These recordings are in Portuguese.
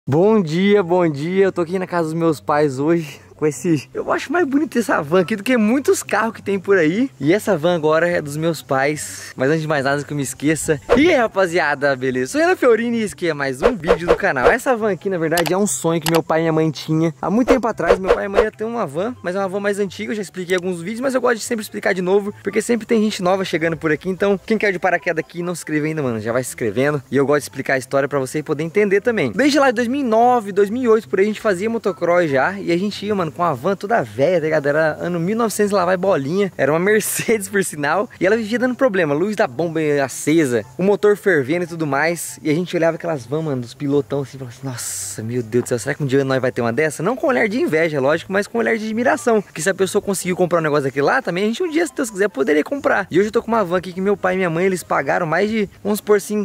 Bom dia, bom dia. Eu tô aqui na casa dos meus pais hoje com esse... Eu acho mais bonito essa van aqui do que muitos carros que tem por aí. E essa van agora é dos meus pais. Mas antes de mais nada que eu me esqueça. E aí, rapaziada, beleza? Sou Renan Fiorini e esse aqui é mais um vídeo do canal. Essa van aqui, na verdade, é um sonho que meu pai e minha mãe tinham. Há muito tempo atrás, meu pai e minha mãe iam ter uma van, mas é uma van mais antiga. Eu já expliquei em alguns vídeos, mas eu gosto de sempre explicar de novo, porque sempre tem gente nova chegando por aqui. Então, quem quer de paraquedas aqui e não se inscreveu ainda, mano, já vai se inscrevendo. E eu gosto de explicar a história pra você poder entender também. Desde lá de 2009, 2008, por aí, a gente fazia motocross já. E a gente ia, mano, com a van toda velha, tá ligado? Era ano 1900 lá vai bolinha. Era uma Mercedes, por sinal. E ela vivia dando problema. Luz da bomba acesa, o motor fervendo e tudo mais. E a gente olhava aquelas vans, mano, dos pilotão assim, e falava assim, nossa, meu Deus do céu, será que um dia nós vai ter uma dessa? Não com olhar de inveja, lógico, mas com olhar de admiração. Que se a pessoa conseguiu comprar um negócio daquele lá, também a gente um dia, se Deus quiser, poderia comprar. E hoje eu tô com uma van aqui que meu pai e minha mãe, eles pagaram mais de, vamos supor assim,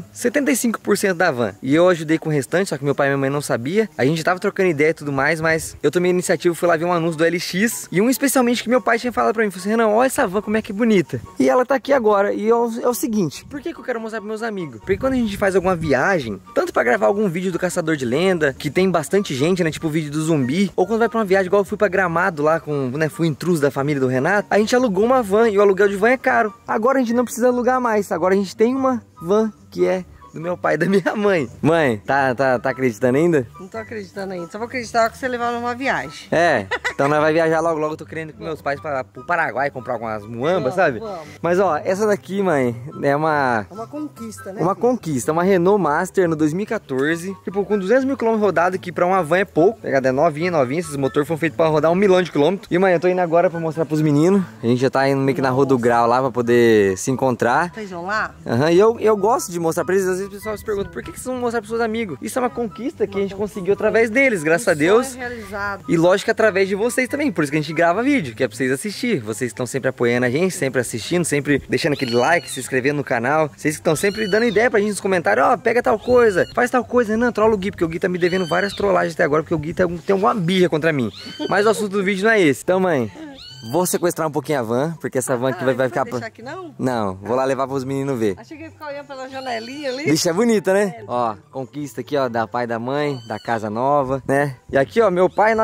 75% da van. E eu ajudei com o restante, só que meu pai e minha mãe não sabia. A gente tava trocando ideia e tudo mais, mas eu tomei a iniciativa, fui lá ver um anúncio do LX. E um especialmente que meu pai tinha falado pra mim, falou assim, Renan, olha essa van como é que é bonita. E ela tá aqui agora. E é o seguinte, por que eu quero mostrar pros meus amigos? Porque quando a gente faz alguma viagem, tanto pra gravar algum vídeo do Caçador de Lenda, que tem bastante gente, né, tipo o vídeo do zumbi, ou quando vai pra uma viagem, igual eu fui pra Gramado lá, com, né, fui intruso da família do Renato, a gente alugou uma van, e o aluguel de van é caro. Agora a gente não precisa alugar mais, agora a gente tem uma van que é do meu pai e da minha mãe. Mãe, tá acreditando ainda? Não tô acreditando ainda, só vou acreditar que você levar numa viagem. É, então nós vai viajar logo, eu tô querendo ir com meus pais pro Paraguai comprar algumas muambas, sabe? Vamos. Mas ó, essa daqui, mãe, é uma... É uma conquista, né? Uma conquista, uma Renault Master no 2014, tipo, com 200 mil km rodados, que pra uma van é pouco, tá ligado? É novinha, esses motores foram feitos pra rodar 1 milhão de quilômetros. E, mãe, eu tô indo agora pra mostrar pros meninos, a gente já tá indo meio que na Rua do Grau lá pra poder se encontrar. Vocês vão lá? Aham, e eu gosto de mostrar pra eles, às vezes o pessoal se pergunta, por que vocês vão mostrar pros seus amigos? Isso é uma conquista que a gente conseguiu através deles, graças a Deus. Realizado. E lógico que através de vocês também, por isso que a gente grava vídeo, que é pra vocês assistir. Vocês estão sempre apoiando a gente, sempre assistindo, sempre deixando aquele like, se inscrevendo no canal. Vocês estão sempre dando ideia pra gente nos comentários, ó, pega tal coisa, faz tal coisa. Renan, trola o Gui, porque o Gui tá me devendo várias trollagens até agora, porque o Gui tem alguma birra contra mim. Mas o assunto do vídeo não é esse. Então, mãe, vou sequestrar um pouquinho a van, porque essa van aqui vai ficar... Deixar aqui não? Não, vou lá levar pros meninos ver. Achei que ia ficar olhando pela janelinha ali. Bicha é bonita, né? Ó, conquista aqui, ó, da pai e da mãe, da casa nova, né? E aqui, ó, meu pai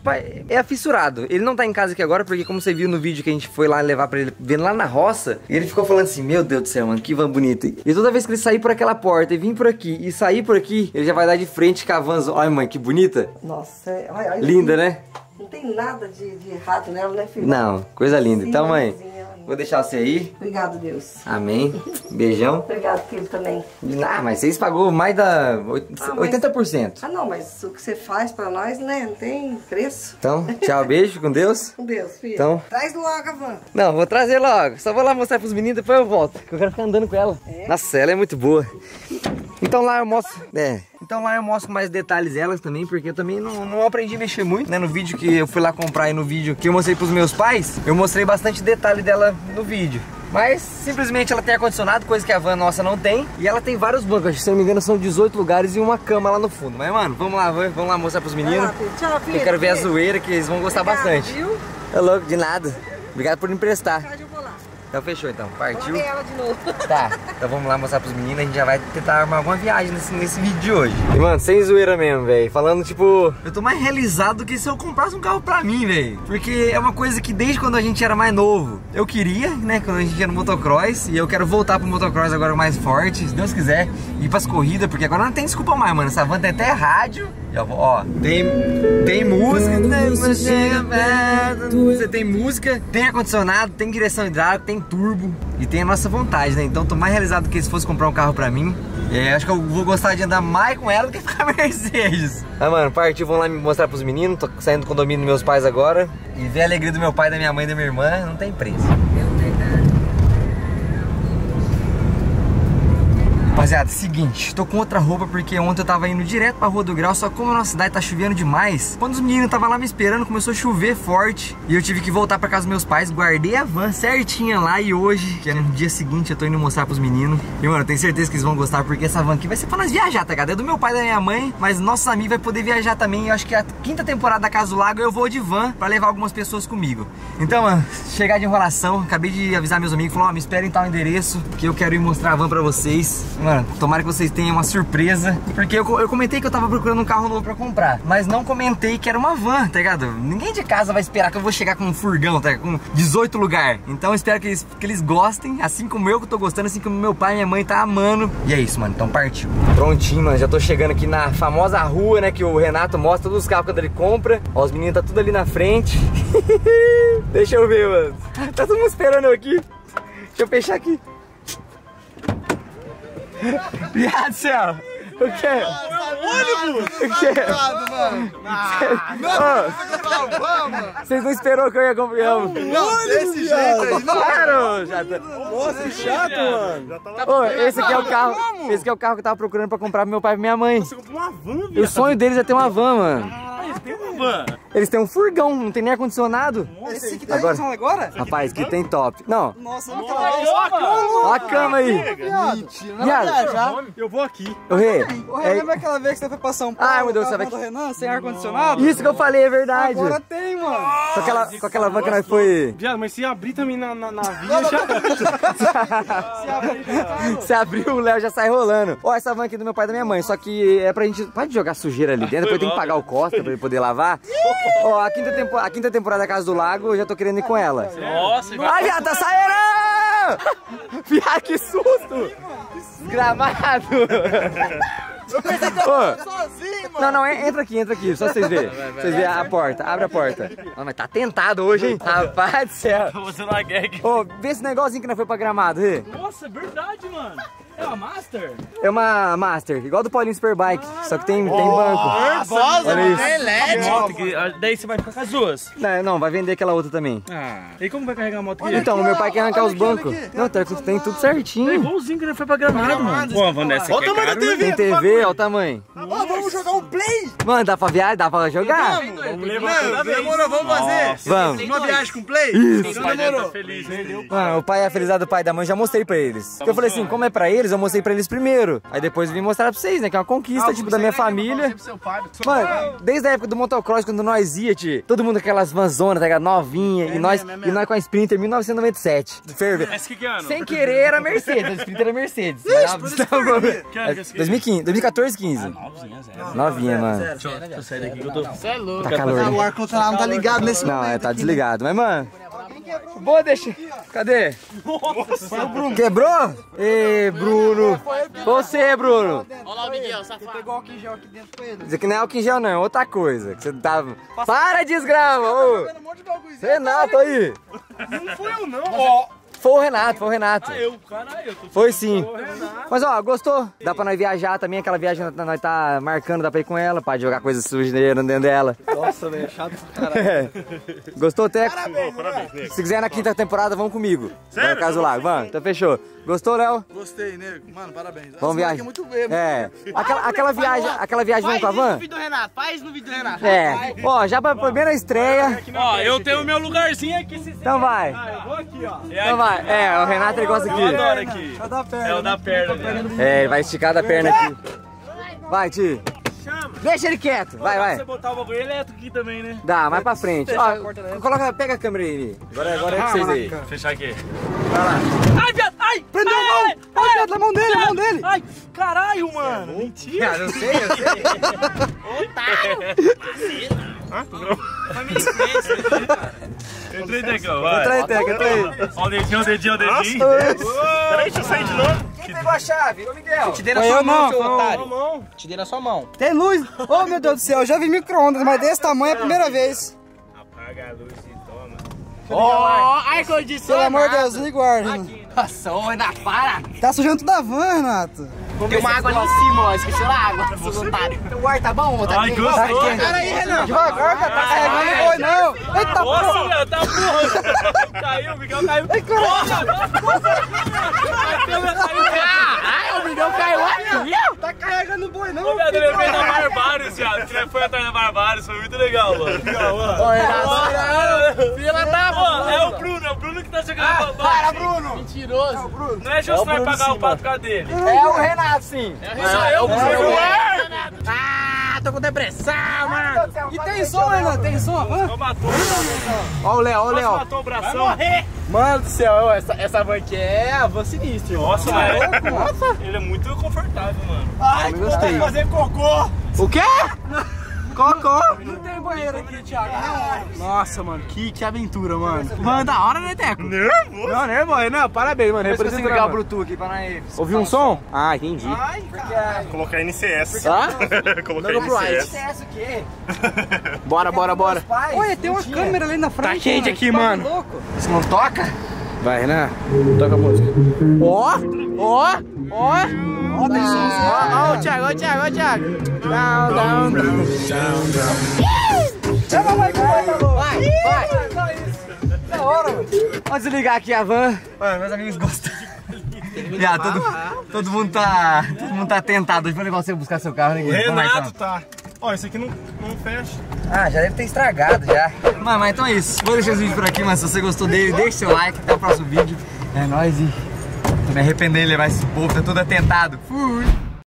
é fissurado. Ele não tá em casa aqui agora, porque como você viu no vídeo que a gente foi lá levar pra ele, vendo lá na roça, e ele ficou falando assim, meu Deus do céu, mano, que van bonita. E toda vez que ele sair por aquela porta e vir por aqui, e sair por aqui, ele já vai dar de frente com a van. Olha, mãe, que bonita. Nossa, olha, linda, né? Não tem nada de errado nela, né, filho? Não, coisa linda. Sim, então, mãe, mãezinha. vou deixar você aí. Obrigado, Deus. Amém. Beijão. Obrigado, filho, também. Ah, mas vocês pagou mais da 80%. Ah, não, mas o que você faz pra nós, né, não tem preço. Então, tchau, beijo, com Deus. Com Deus, filho. Então... Traz logo a van. Não, vou trazer logo. Só vou lá mostrar pros meninos, depois eu volto. Que eu quero ficar andando com ela. É? Nossa, ela é muito boa. Então lá eu mostro... Então lá eu mostro mais detalhes delas também, porque eu também não aprendi a mexer muito, né? No vídeo que eu fui lá comprar e no vídeo que eu mostrei pros meus pais, eu mostrei bastante detalhe dela no vídeo. Mas simplesmente ela tem ar-condicionado, coisa que a van nossa não tem. E ela tem vários bancos, se não me engano são 18 lugares e uma cama lá no fundo. Mas mano, vamos lá mostrar pros meninos. Lá, filho. Tchau, filho. Eu quero ver a zoeira, que eles vão gostar bastante. Viu? É louco, de nada. Obrigado por me emprestar. Eu vou lá. Então fechou então, partiu. Vou ela de novo. Tá, então vamos lá mostrar pros meninos, a gente já vai tentar armar alguma viagem nesse vídeo de hoje. E mano, sem zoeira mesmo, velho, falando tipo, eu tô mais realizado do que se eu comprasse um carro pra mim, velho. Porque é uma coisa que desde quando a gente era mais novo, eu queria, né, quando a gente ia no motocross. E eu quero voltar pro motocross agora mais forte, se Deus quiser, ir pras corridas, porque agora não tem desculpa mais, mano. Essa van tem até rádio. Já vou, ó, tem música, você tem música, tem ar-condicionado, tem direção hidráulica, tem turbo e tem a nossa vontade, né? Então tô mais realizado do que se fosse comprar um carro pra mim. Acho que eu vou gostar de andar mais com ela do que ficar Mercedes. Ah, mano, partiu, vamos lá me mostrar pros meninos. Tô saindo do condomínio dos meus pais agora. E ver a alegria do meu pai, da minha mãe e da minha irmã não tem preço. Rapaziada, seguinte, tô com outra roupa porque ontem eu tava indo direto pra Rua do Grau, só que como a nossa cidade tá chovendo demais, quando os meninos estavam lá me esperando, começou a chover forte e eu tive que voltar pra casa dos meus pais, guardei a van certinha lá e hoje, que é no dia seguinte, eu tô indo mostrar pros meninos. E mano, eu tenho certeza que eles vão gostar porque essa van aqui vai ser pra nós viajar, tá ligado? É do meu pai e da minha mãe, mas nossos amigos vai poder viajar também. Eu acho que a 5ª temporada da Casa do Lago eu vou de van pra levar algumas pessoas comigo. Então, mano, chegar de enrolação, acabei de avisar meus amigos, falou, ó, me esperem em tal endereço que eu quero ir mostrar a van pra vocês. Mano, tomara que vocês tenham uma surpresa. Porque eu comentei que eu tava procurando um carro novo pra comprar, mas não comentei que era uma van, tá ligado? Ninguém de casa vai esperar que eu vou chegar com um furgão, tá ligado? Com 18 lugares. Então eu espero que eles gostem, assim como eu que tô gostando, assim como meu pai e minha mãe tá amando. E é isso, mano, então partiu. Prontinho, mano, já tô chegando aqui na famosa rua, né, que o Renato mostra todos os carros quando ele compra. Ó, os meninos tá tudo ali na frente. Deixa eu ver, mano. Tá todo mundo esperando eu aqui. Deixa eu fechar aqui. Viado do céu. O que? ônibus! O que? Vocês não esperaram que eu ia comprar? Não, desse jeito aí, não. Claro, já tá. Nossa, que chato, mano. Ô, esse aqui é o carro. Esse aqui é o carro que eu tava procurando pra comprar pro meu pai e pra minha mãe. Você comprou uma van, E o sonho deles é ter uma van, mano. Eles têm uma van. Eles têm um furgão, não tem nem ar-condicionado. Esse aqui tá Agora- funcionando agora? Rapaz, que tem top. Não, Nossa, não ó a cama aí. Mentira, não Viado. vai viajar. Eu vou aqui. Ô, Rê. Ô, Renan, lembra aquela vez que você foi pra São Paulo? Ai, meu Deus, com a você van vai- do Renan, sem ar-condicionado? Isso que eu falei, é verdade. Agora tem, mano. Com aquela van que nós foi... Viado, mas se abrir também na via, já... Se abrir, o Léo já sai rolando. Ó, essa van aqui do meu pai e da minha mãe. Só que é pra gente... Pode jogar sujeira ali dentro, depois tem que pagar o Costa pra ele poder lavar. Ó, a quinta temporada da Casa do Lago, eu já tô querendo ir com ela. Nossa, Ai, viado, tá saindo! Viado, que susto! Desgramado! Ô, Sozinho, mano. não, entra aqui, só vocês verem. Vocês verem a porta, abre a porta. Ó, mas tá tentado hoje, hein? Rapaz do céu. você na gag. Ô, vê esse negocinho que nós foi pra Gramado, Rê. Nossa, é verdade, mano. É uma Master? É uma Master, igual do Paulinho Superbike, só que tem banco. Olha isso. Moto que, daí você vai ficar com as duas. Não, vai vender aquela outra também. E como vai carregar a moto aqui? Então, o meu pai quer arrancar os bancos. Não, tem tudo certinho. Igualzinho que ele foi pra Gramado, mano. Pô, a van dessa aqui é caro, né? Tem TV, olha o tamanho. Vamos jogar um play. Mano, dá pra viajar? Dá pra jogar? Vamos levar toda vez. Demorou, vamos fazer. Vamos. Uma viagem com play? Os pais devem estar felizes, né? Mano, o pai é a felicidade do pai e da mãe, já mostrei pra eles. Porque eu falei assim, como é pra eles, eu mostrei pra eles primeiro. Aí depois eu vim mostrar pra vocês, né? Que é uma conquista, tipo, da minha família. Mano, desde a época do motocross, quando nós ia, todo mundo com aquelas vanzonas, tá ligado? Novinha. E nós com a Sprinter 1997. Ferve. Esse que ano? Sem querer era Mercedes, a Sprinter era Mercedes. Que ano que é esse aqui? 2015, 2014, 15. Novinha, mano. Deixa eu sair daqui que eu tô... Você é louco. Tá calor. O ar-condicionado não tá ligado nesse Não, momento. tá desligado. Mas, mano... Boa, deixa... Cadê? Foi o Bruno. Quebrou? Ê, Bruno. Você, Bruno. Olha lá o Miguel, safado. Pegou álcool em gel aqui dentro com ele. Isso aqui não é álcool em gel, não. É outra coisa. Que você tava... Para, desgrama! Ô. Um monte de bagulho. Renato aí. Não foi eu, não. Ó. Foi o Renato. Caralho, eu tô... Foi sim. Mas ó, gostou? Dá pra nós viajar também, aquela viagem nós tá marcando, dá pra ir com ela, pra jogar coisa suja dentro dela. Nossa, velho, chato pra caralho. Gostou, Teco? Parabéns. Se quiser na quinta temporada, vamos comigo. Sério? Vai Caso Lago, vamos. Então fechou. Gostou, Léo? Gostei, nego. Mano, parabéns. Vamos viajar. É muito bem, É. Aquela viagem vamos com a van? vídeo do Renato, faz no vídeo do Renato. É. Ó, já pra primeira estreia. Ó, eu tenho o meu lugarzinho aqui. Então vai. Eu vou aqui, ó. Então vai. É, o Renato ele gosta Eu aqui. adoro aqui. É o da perna. É, ele vai esticar da perna aqui. Vai, Ti. Deixa ele quieto. Se Vai. você botar o bagulho elétrico aqui também, né? Dá, mais pra frente. Ó, pega a câmera aí. Agora é com vocês aí. Fechar aqui. Ai, viado, ai! Prendeu a mão! Ai, viado, na mão dele, na mão dele! Ai, caralho, mano. Mentira. Eu sei. Entrei, Decão, vai. Entra aí, Teco, entra aí. Ó o dedinho. Peraí, deixa eu sair de novo. Quem pegou a chave? Ô, Miguel. Te dei na Foi sua eu mão, não, seu foi otário. Te dei na sua mão. Tem luz! Oh, meu Deus do céu, eu já vi micro-ondas, mas desse tamanho é a primeira vez. Apaga a luz e toma. Ó, ar-condicionado. Pelo amor de Deus, liga o ar, Renato. Nossa, ô Renato, para. Tá sujando toda a van, Renato. Tem uma água ali em cima, ó. Esqueceu da água, seu otário. O ar tá bom? Tá Ai, bem? gostou. Peraí, Renato. Devagar, cara, tá carregando o boi, não. Eita, Nossa, porra. velho, tá porra. Caiu, o Miguel caiu. Porra, Caralho, o Miguel caiu aqui, ó. Tá carregando o boi, não. Eu levei na Barbários, viado. Que foi atrás da Barbários, foi muito legal, mano. Ô, Renato, fila da Pô, é o Bruno que tá chegando. Para, Bruno. Mentiroso. Não é justo nós pagar o pato dele. É o Renato, sim. É o Bruno. Ah, tô com depressão, mano. E tem som, Renato, tem som. Matou. Ó o Léo, Matou o bração. Mano do céu, essa van aqui é a van sinistra, irmão. Nossa, velho. Nossa. Ele é muito confortável, mano. Ai, eu gostei. Fazer cocô. O quê? Cocô? Não tem banheiro aqui, Thiago. Nossa, mano, que aventura, mano. Van da hora, né, Teco? Nervoso. Não, nervoso, não, parabéns, mano. Depois eu consigo ligar o Bruto. Bluetooth aqui pra nós. Ouviu um som? Ah, entendi. Colocar NCS. Tá? Colocar Não, pro NCS. o quê? Bora. Olha, tem uma câmera ali na frente. Tá quente mano. aqui, Que bagulho mano. louco. Você não toca? Vai, Renan. Toca a música. Ó, Tem somzinho. ó, o Thiago. Down. Chama mais que vai, tá louco. Vai. Só isso. Da hora, mano. Vamos desligar aqui a van. Mano, meus amigos gostam. Todo mundo tá tentado. Deixa eu levar você buscar seu carro, né? Renato tá. Ó, esse aqui não fecha. Ah, já deve ter estragado já. Mano, mas então é isso. Vou deixar esse vídeo por aqui, mas se você gostou dele, deixe seu like. Até o próximo vídeo. É nóis e tô me arrependendo de levar esse povo, tá todo atentado. Fui!